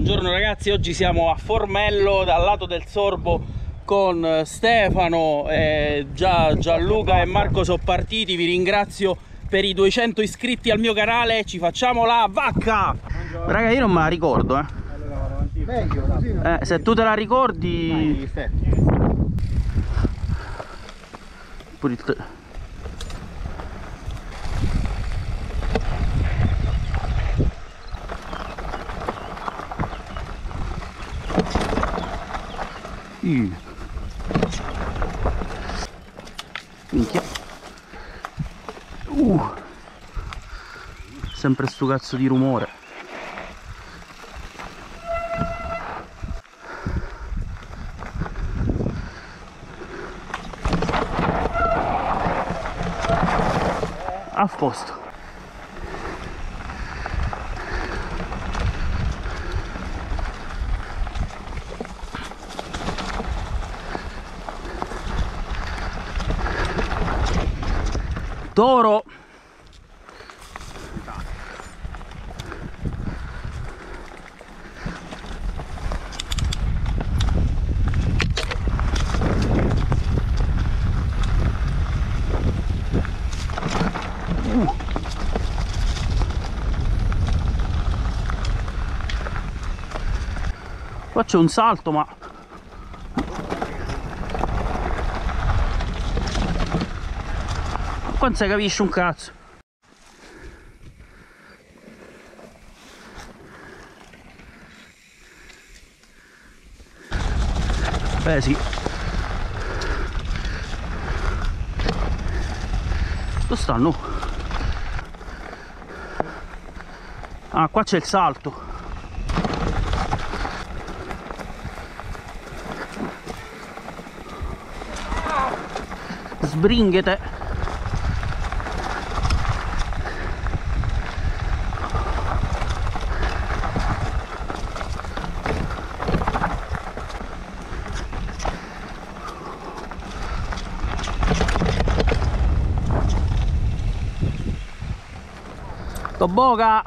Buongiorno ragazzi, oggi siamo a Formello dal lato del Sorbo con Stefano, Gianluca e Marco sono partiti. Vi ringrazio per i 200 iscritti al mio canale, ci facciamo la vacca! Raga, io non me la ricordo, se tu te la ricordi... Pure il... Minchia. Sempre sto cazzo di rumore. A posto. Toro. Qua c'è un salto, ma qua non si capisce un cazzo. Beh sì. Dove stanno? Ah, qua c'è il salto. Sbringhete. Toboga.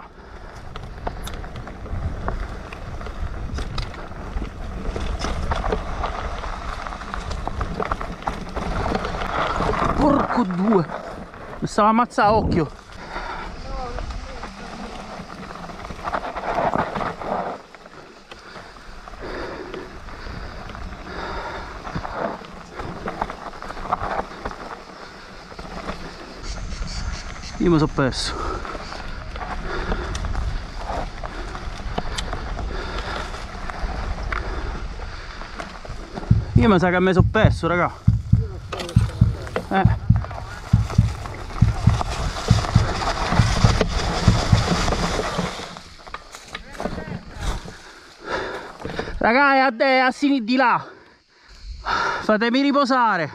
Porco due, mi stava ammazzando a occhio. Io mi sono perso. Io mi sa che mi sono perso, raga. Raga, è a sinistra di là. Fatemi riposare.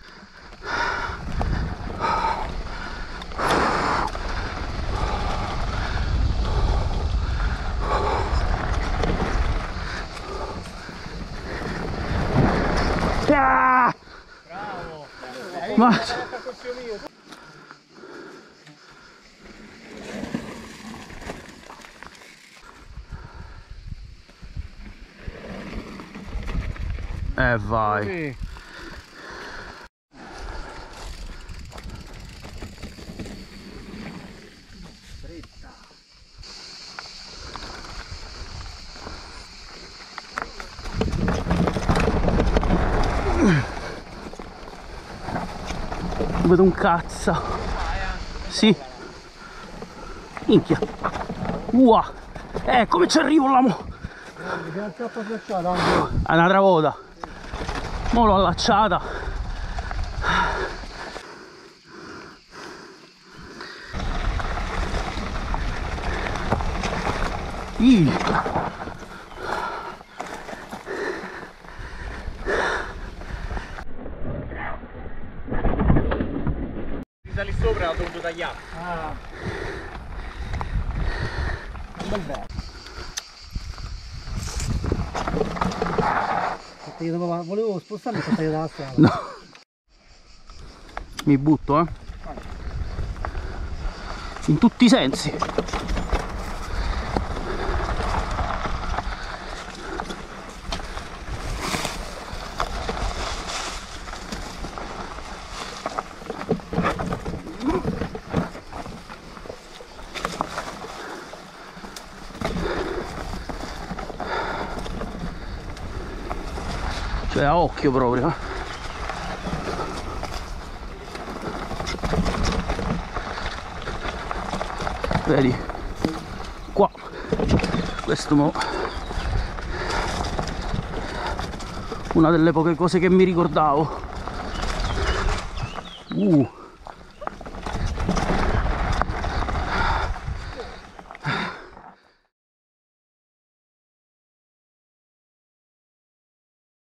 Ah! Bravo. Ma... vai. Vedo un cazzo. Sì. Minchia. Come ci arrivo là mo? Un'altra volta. Mo l'ho allacciata. Lì sopra l'ho dovuto tagliare. Un bel verso. Volevo spostarmi per tagliare la strada. No. Mi butto, in tutti i sensi. Beh, a occhio proprio. Vedi, qua, questo una delle poche cose che mi ricordavo.